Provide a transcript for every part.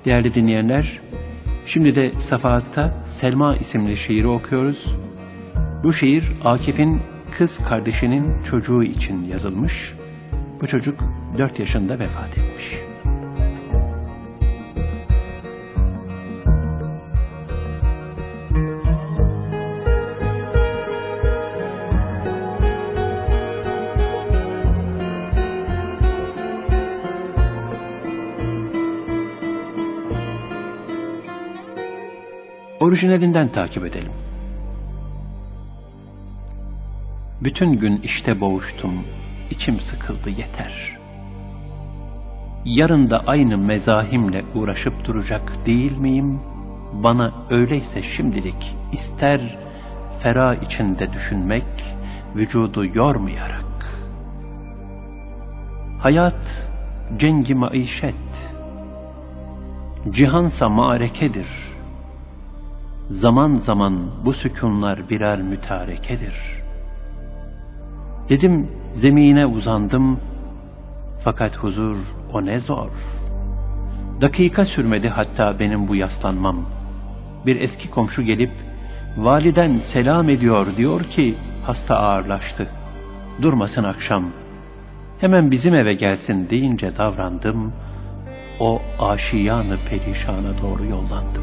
Değerli dinleyenler, şimdi de Safahat'ta Selma isimli şiiri okuyoruz. Bu şiir Akif'in kız kardeşinin çocuğu için yazılmış. Bu çocuk 4 yaşında vefat etmiş. Orijinalinden takip edelim. Bütün gün işte boğuştum, içim sıkıldı yeter. Yarın da aynı mezahimle uğraşıp duracak değil miyim? Bana öyleyse şimdilik ister ferah içinde düşünmek, vücudu yormayarak. Hayat cengi maişet, cihansa maarekedir. Zaman zaman bu sükunlar birer mütarekedir. Dedim zemine uzandım, fakat huzur o ne zor. Dakika sürmedi hatta benim bu yaslanmam. Bir eski komşu gelip, validen selam ediyor, diyor ki hasta ağırlaştı. Durmasın akşam, hemen bizim eve gelsin deyince davrandım. O aşiyanı perişana doğru yollandım.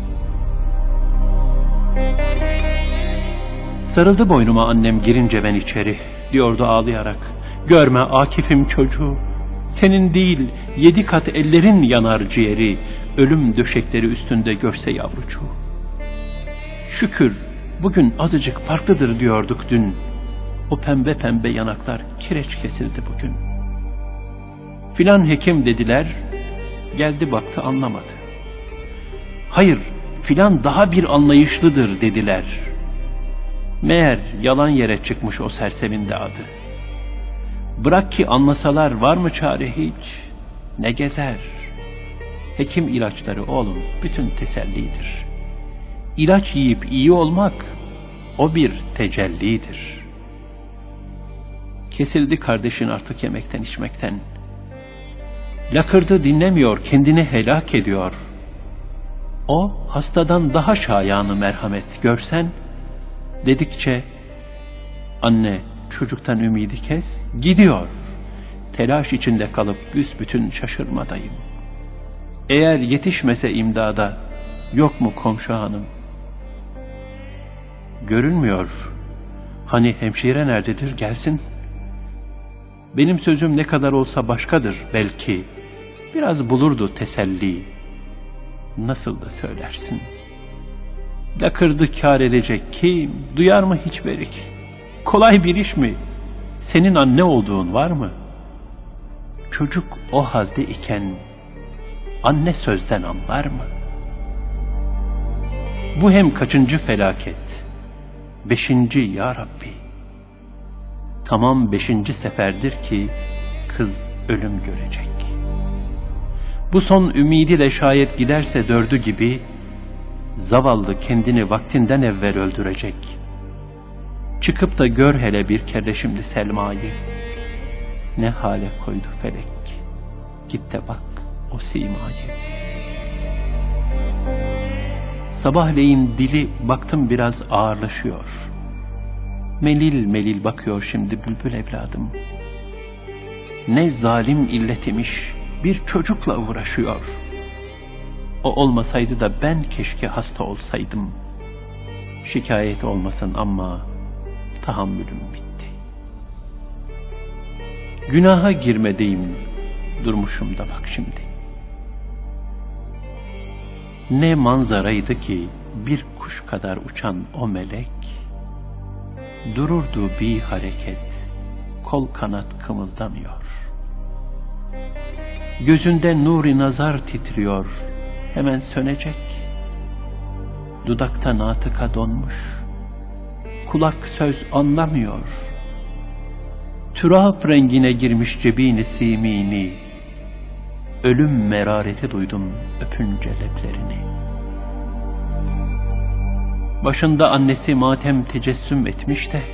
Sarıldı boynuma annem girince ben içeri, diyordu ağlayarak. Görme Akif'im çocuğu, senin değil 7 kat ellerin yanar ciğeri, ölüm döşekleri üstünde görse yavrucuğu. Şükür bugün azıcık farklıdır diyorduk dün, o pembe pembe yanaklar kireç kesildi bugün. Filan hekim dediler, geldi baktı anlamadı. Hayır, filan daha bir anlayışlıdır dediler. Meğer yalan yere çıkmış o sersemin de adı. Bırak ki anlasalar var mı çare hiç, ne gezer. Hekim ilaçları oğlum bütün tesellidir. İlaç yiyip iyi olmak o bir tecellidir. Kesildi kardeşin artık yemekten içmekten. Lakırdı dinlemiyor, kendini helak ediyor. O hastadan daha şayanı merhamet görsen, dedikçe anne çocuktan ümidi kes, gidiyor. Telaş içinde kalıp büsbütün şaşırmadayım. Eğer yetişmese imdada, yok mu komşu hanım? Görünmüyor. Hani hemşire nerededir, gelsin. Benim sözüm ne kadar olsa başkadır belki. Biraz bulurdu teselli. Nasıl da söylersin? Lakırdı kâr edecek kim? Duyar mı hiç berik? Kolay bir iş mi? Senin anne olduğun var mı? Çocuk o halde iken anne sözden anlar mı? Bu hem kaçıncı felaket? 5. ya Rabbi. Tamam 5. seferdir ki kız ölüm görecek. Bu son ümidi de şayet giderse 4'ü gibi, zavallı kendini vaktinden evvel öldürecek. Çıkıp da gör hele bir kere şimdi Selma'yı. Ne hale koydu felek. Git de bak o simayı. Sabahleyin dili baktım biraz ağırlaşıyor. Melil melil bakıyor şimdi bülbül evladım. Ne zalim illetimiş, bir çocukla uğraşıyor. O olmasaydı da ben keşke hasta olsaydım. Şikayet olmasın ama tahammülüm bitti. Günaha girmedeyim, durmuşum da bak şimdi. Ne manzaraydı ki bir kuş kadar uçan o melek, dururdu bir hareket, kol kanat kımıldamıyor. Gözünde nuri nazar titriyor, hemen sönecek. Dudakta natıka donmuş, kulak söz anlamıyor. Türap rengine girmiş cebini simini, ölüm merareti duydum öpünce leplerini. Başında annesi matem tecessüm etmiş de,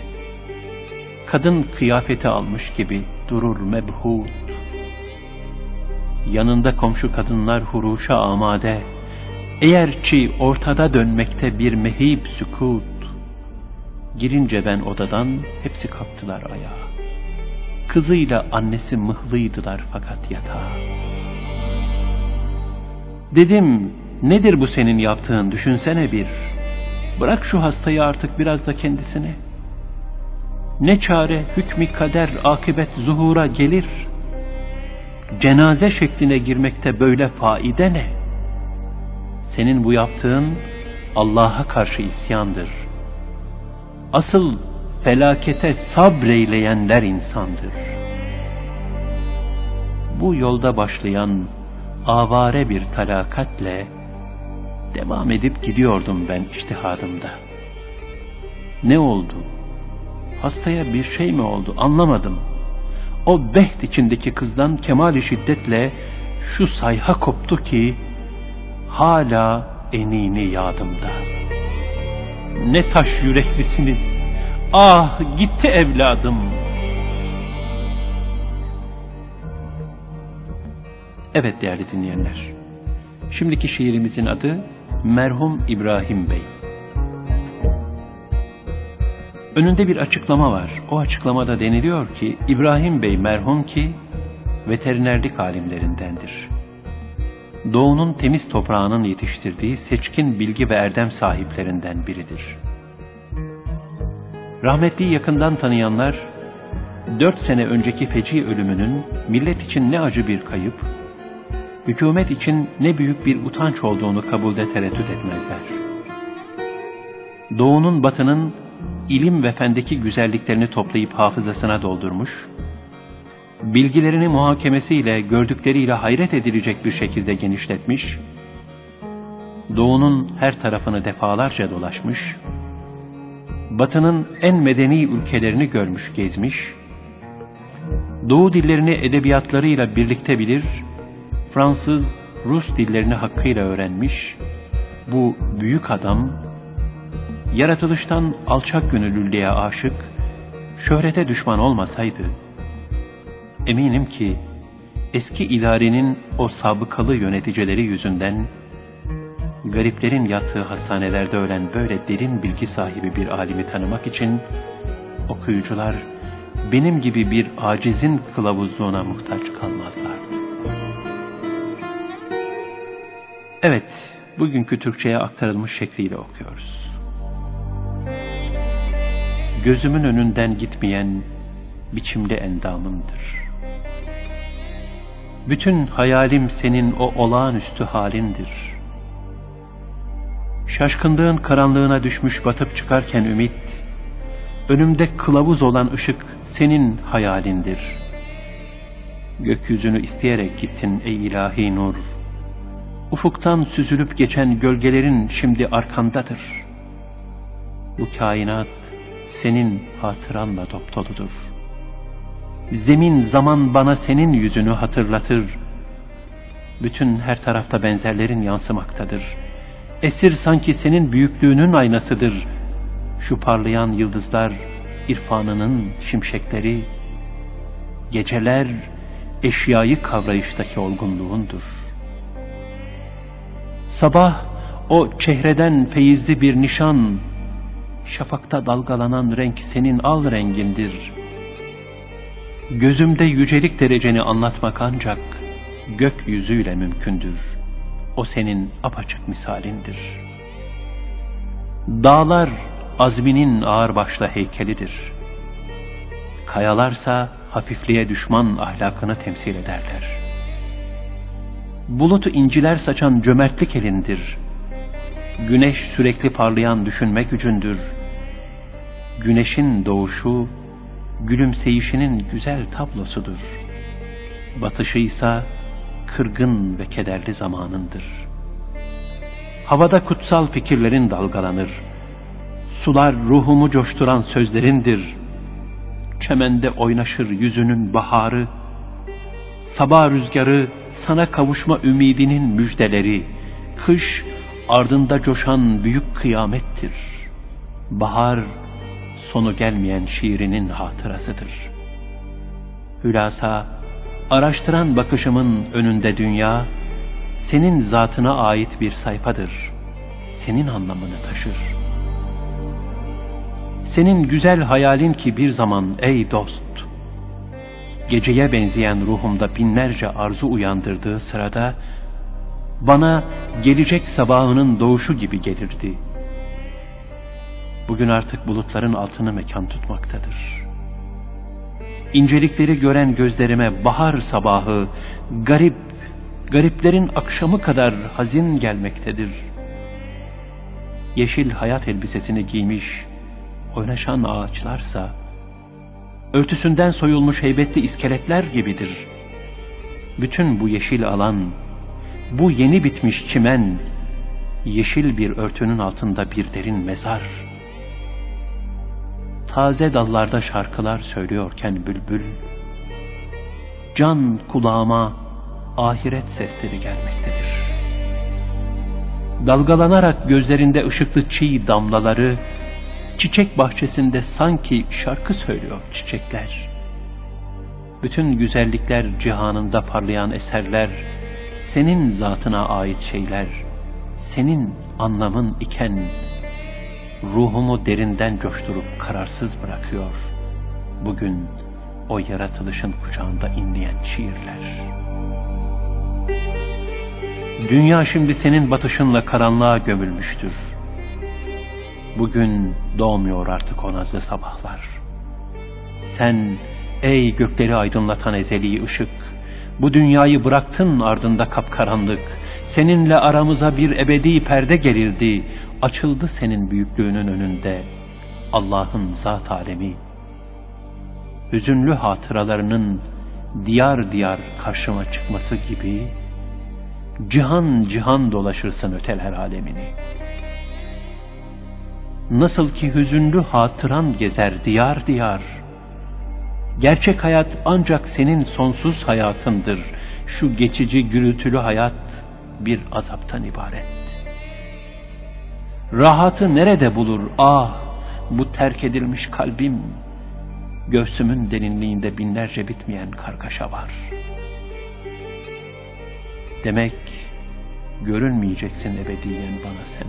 kadın kıyafeti almış gibi durur mebhut. yanında komşu kadınlar huruşa amade, eğerçi ortada dönmekte bir mehib sükut. Girince ben odadan hepsi kalktılar ayağa. Kızıyla annesi mıhlıydılar fakat yatağa. Dedim, nedir bu senin yaptığın, düşünsene bir. Bırak şu hastayı artık biraz da kendisine. Ne çare hükmü kader akıbet zuhura gelir. Cenaze şekline girmekte böyle faide ne? Senin bu yaptığın Allah'a karşı isyandır. Asıl felakete sabreyleyenler insandır. Bu yolda başlayan avare bir talakatle devam edip gidiyordum ben içtihadımda. Ne oldu? Hastaya bir şey mi oldu? Anlamadım. O behd içindeki kızdan kemali şiddetle şu sayha koptu ki hala enini yadımda. Ne taş yüreklisiniz! Ah, gitti evladım! Evet değerli dinleyenler, şimdiki şiirimizin adı Merhum İbrahim Bey. Önünde bir açıklama var. O açıklamada deniliyor ki İbrahim Bey merhum ki veterinerlik alimlerindendir. Doğunun temiz toprağının yetiştirdiği seçkin bilgi ve erdem sahiplerinden biridir. Rahmetliyi yakından tanıyanlar 4 sene önceki feci ölümünün millet için ne acı bir kayıp, hükümet için ne büyük bir utanç olduğunu kabulde tereddüt etmezler. Doğunun batının ilim ve fendeki güzelliklerini toplayıp hafızasına doldurmuş, bilgilerini muhakemesiyle gördükleriyle hayret edilecek bir şekilde genişletmiş, Doğu'nun her tarafını defalarca dolaşmış, Batı'nın en medeni ülkelerini görmüş gezmiş, Doğu dillerini edebiyatlarıyla birlikte bilir, Fransız, Rus dillerini hakkıyla öğrenmiş, bu büyük adam, yaratılıştan alçak gönüllülüğe aşık, şöhrete düşman olmasaydı, eminim ki eski idarenin o sabıkalı yöneticileri yüzünden gariplerin yattığı hastanelerde ölen böyle derin bilgi sahibi bir alimi tanımak için okuyucular benim gibi bir acizin kılavuzluğuna muhtaç kalmazlardı. Evet, bugünkü Türkçe'ye aktarılmış şekliyle okuyoruz. Gözümün önünden gitmeyen biçimli endamındır. Bütün hayalim senin o olağanüstü halindir. Şaşkınlığın karanlığına düşmüş batıp çıkarken ümit, önümde kılavuz olan ışık senin hayalindir. Gökyüzünü isteyerek gittin ey ilahi nur. Ufuktan süzülüp geçen gölgelerin şimdi arkandadır. Bu kainat senin hatıranla dopdoludur. Zemin zaman bana senin yüzünü hatırlatır. Bütün her tarafta benzerlerin yansımaktadır. Esir sanki senin büyüklüğünün aynasıdır. Şu parlayan yıldızlar irfanının şimşekleri. Geceler eşyayı kavrayıştaki olgunluğundur. Sabah o çehreden feyizli bir nişan, şafakta dalgalanan renk senin al rengindir. Gözümde yücelik dereceni anlatmak ancak gökyüzüyle mümkündür. O senin apaçık misalindir. Dağlar azminin ağırbaşlı heykelidir. Kayalarsa hafifliğe düşman ahlakını temsil ederler. Bulutu inciler saçan cömertlik elindir. Güneş sürekli parlayan düşünme gücündür. Güneşin doğuşu, gülümseyişinin güzel tablosudur. Batışıysa kırgın ve kederli zamanındır. Havada kutsal fikirlerin dalgalanır. Sular ruhumu coşturan sözlerindir. Çemende oynaşır yüzünün baharı. Sabah rüzgarı sana kavuşma ümidinin müjdeleri. Kış ardında coşan büyük kıyamettir. Bahar sonu gelmeyen şiirinin hatırasıdır. Hülasa Araştıran bakışımın önünde dünya, senin zatına ait bir sayfadır. Senin anlamını taşır. Senin güzel hayalin ki bir zaman ey dost, geceye benzeyen ruhumda binlerce arzu uyandırdığı sırada, bana gelecek sabahının doğuşu gibi gelirdi. Bugün artık bulutların altını mekan tutmaktadır. İncelikleri gören gözlerime bahar sabahı, gariplerin akşamı kadar hazin gelmektedir. Yeşil hayat elbisesini giymiş, oynaşan ağaçlarsa, örtüsünden soyulmuş heybetli iskeletler gibidir. Bütün bu yeşil alan, bu yeni bitmiş çimen, yeşil bir örtünün altında bir derin mezar. Taze dallarda şarkılar söylüyorken bülbül, can kulağıma ahiret sesleri gelmektedir. Dalgalanarak gözlerinde ışıklı çiğ damlaları, çiçek bahçesinde sanki şarkı söylüyor çiçekler. Bütün güzellikler cihanında parlayan eserler, senin zatına ait şeyler, senin anlamın iken, ruhumu derinden coşturup kararsız bırakıyor bugün o yaratılışın kucağında inleyen şiirler. Dünya şimdi senin batışınla karanlığa gömülmüştür. Bugün doğmuyor artık o nazlı sabahlar. Sen ey gökleri aydınlatan ezeli ışık, bu dünyayı bıraktın ardında kapkaranlık. Seninle aramıza bir ebedi perde gerildi. Açıldı senin büyüklüğünün önünde Allah'ın zat alemi. Hüzünlü hatıralarının diyar diyar karşıma çıkması gibi, cihan cihan dolaşırsın öteler alemini. Nasıl ki hüzünlü hatıran gezer diyar diyar, gerçek hayat ancak senin sonsuz hayatındır. Şu geçici gürültülü hayat bir azaptan ibaret. Rahatı nerede bulur ah bu terk edilmiş kalbim? Göğsümün derinliğinde binlerce bitmeyen kargaşa var. Demek görünmeyeceksin ebediyen bana sen.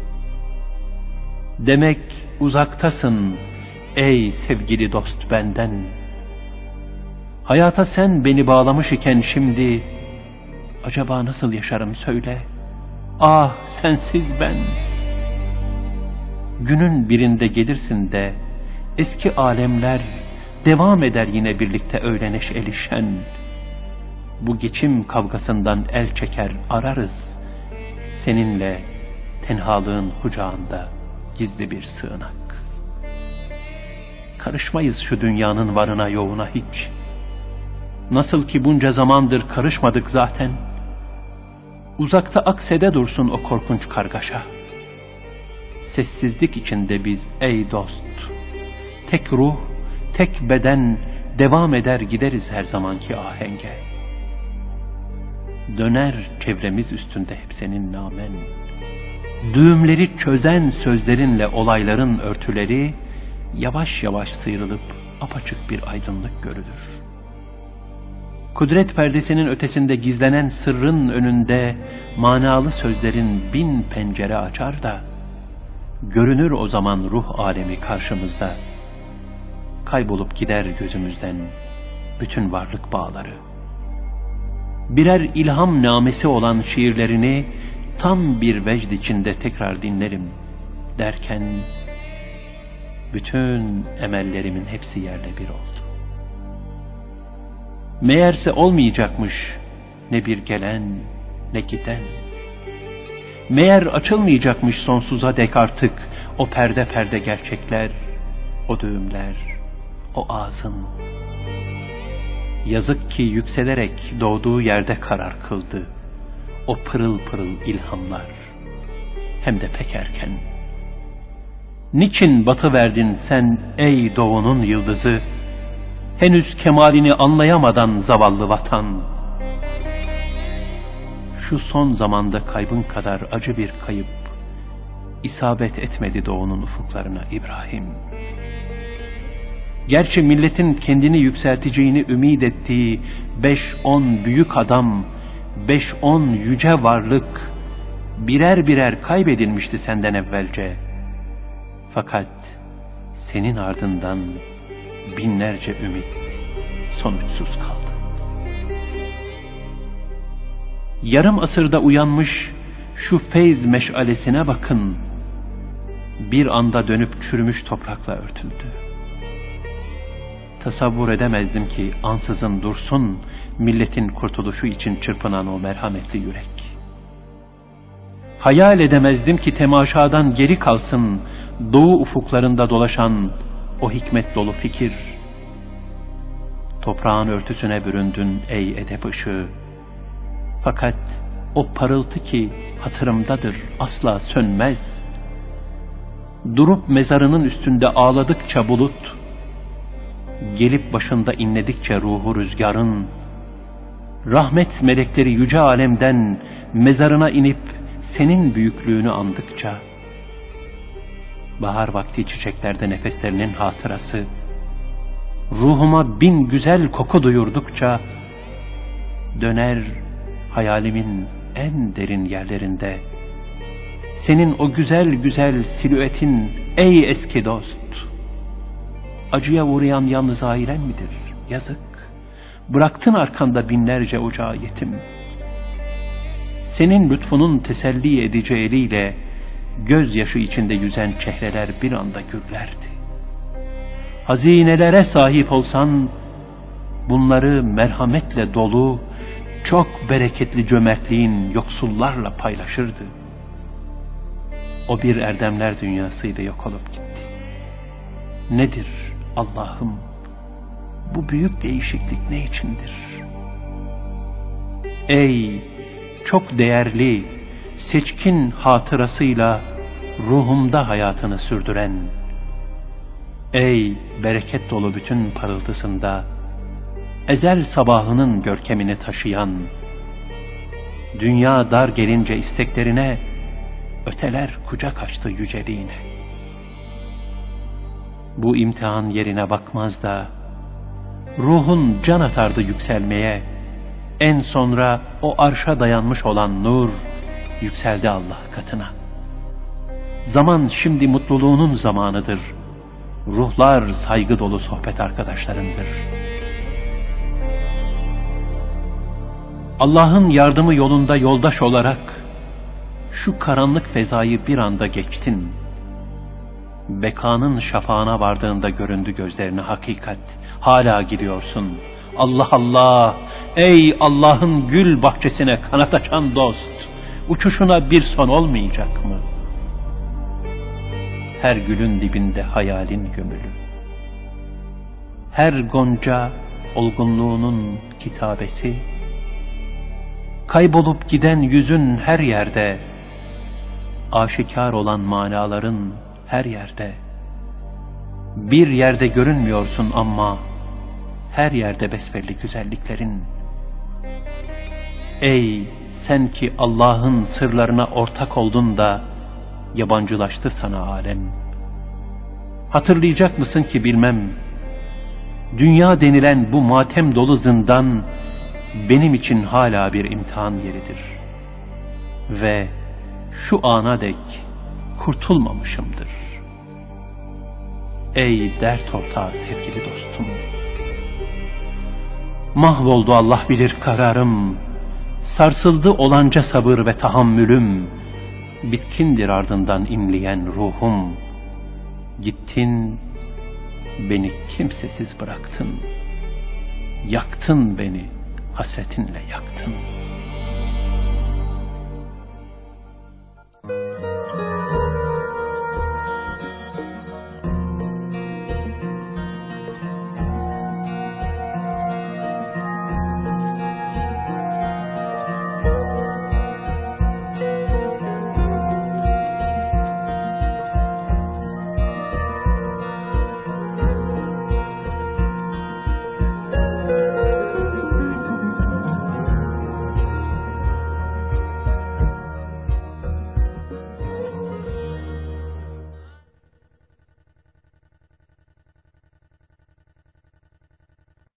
Demek uzaktasın ey sevgili dost benden. Hayata sen beni bağlamış iken şimdi, acaba nasıl yaşarım söyle? Ah sensiz ben. Günün birinde gelirsin de, eski alemler devam eder yine birlikte öyle neşeli şen. Bu geçim kavgasından el çeker ararız, seninle tenhalığın kucağında gizli bir sığınak. Karışmayız şu dünyanın varına yoğuna hiç. Nasıl ki bunca zamandır karışmadık zaten. Uzakta aksede dursun o korkunç kargaşa. Sessizlik içinde biz ey dost, tek ruh, tek beden devam eder gideriz her zamanki ahenge. Döner çevremiz üstünde hep senin namen. Düğümleri çözen sözlerinle olayların örtüleri yavaş yavaş sıyrılıp apaçık bir aydınlık görülür. Kudret perdesinin ötesinde gizlenen sırrın önünde manalı sözlerin bin pencere açar da, görünür o zaman ruh alemi karşımızda. Kaybolup gider gözümüzden bütün varlık bağları. Birer ilham namesi olan şiirlerini tam bir vecd içinde tekrar dinlerim derken, bütün emellerimin hepsi yerle bir oldu. Meğerse olmayacakmış ne bir gelen ne giden. Meğer açılmayacakmış sonsuza dek artık o perde perde gerçekler, o düğümler, o ağzın. Yazık ki yükselerek doğduğu yerde karar kıldı o pırıl pırıl ilhamlar, hem de pek erken. Niçin batıverdin sen ey doğunun yıldızı, henüz kemalini anlayamadan zavallı vatan? Şu son zamanda kaybın kadar acı bir kayıp isabet etmedi doğunun ufuklarına İbrahim. Gerçi milletin kendini yükselteceğini ümit ettiği 5-10 büyük adam, 5-10 yüce varlık birer birer kaybedilmişti senden evvelce. Fakat senin ardından binlerce ümit sonuçsuz kaldı. Yarım asırda uyanmış şu feyz meşalesine bakın, bir anda dönüp çürümüş toprakla örtüldü. Tasavvur edemezdim ki ansızın dursun milletin kurtuluşu için çırpınan o merhametli yürek. Hayal edemezdim ki temaşadan geri kalsın doğu ufuklarında dolaşan o hikmet dolu fikir. Toprağın örtüsüne büründün ey edep ışığı. Fakat o parıltı ki hatırımdadır asla sönmez. Durup mezarının üstünde ağladıkça bulut, gelip başında inledikçe ruhu rüzgarın, rahmet melekleri yüce alemden mezarına inip senin büyüklüğünü andıkça, bahar vakti çiçeklerde nefeslerinin hatırası, ruhuma bin güzel koku duyurdukça, döner hayalimin en derin yerlerinde, senin o güzel güzel silüetin ey eski dost. Acıya uğrayan yalnız ailen midir? Yazık. Bıraktın arkanda binlerce ocağı yetim. Senin lütfunun teselli edici eliyle gözyaşı içinde yüzen çehreler bir anda gürlerdi. Hazinelere sahip olsan bunları merhametle dolu, çok bereketli cömertliğin yoksullarla paylaşırdı. O bir erdemler dünyasıydı, yok olup gitti. Nedir Allah'ım bu büyük değişiklik ne içindir? Ey çok değerli, seçkin hatırasıyla ruhumda hayatını sürdüren, ey bereket dolu bütün parıltısında ezel sabahının görkemini taşıyan, dünya dar gelince isteklerine öteler kucak açtı yüceliğine. Bu imtihan yerine bakmaz da ruhun can atardı yükselmeye, en sonra o arşa dayanmış olan nur yükseldi Allah katına. Zaman şimdi mutluluğunun zamanıdır, ruhlar saygı dolu sohbet arkadaşlarındır. Allah'ın yardımı yolunda yoldaş olarak şu karanlık fezayı bir anda geçtin. Bekanın şafağına vardığında göründü gözlerine hakikat. Hala gidiyorsun. Allah Allah! Ey Allah'ın gül bahçesine kanat açan dost! Uçuşuna bir son olmayacak mı? Her gülün dibinde hayalin gömülü. Her gonca olgunluğunun kitabesi. Kaybolup giden yüzün her yerde, aşikar olan manaların her yerde. Bir yerde görünmüyorsun ama her yerde besbelli güzelliklerin. Ey sen ki Allah'ın sırlarına ortak oldun da yabancılaştı sana alem. Hatırlayacak mısın ki bilmem, dünya denilen bu matem dolu zindan benim için hala bir imtihan yeridir. Ve şu ana dek kurtulmamışımdır. Ey dert ortağı sevgili dostum! Mahvoldu Allah bilir kararım, sarsıldı olanca sabır ve tahammülüm, bitkindir ardından inleyen ruhum. Gittin, beni kimsesiz bıraktın, yaktın beni, hasretinle yaktın.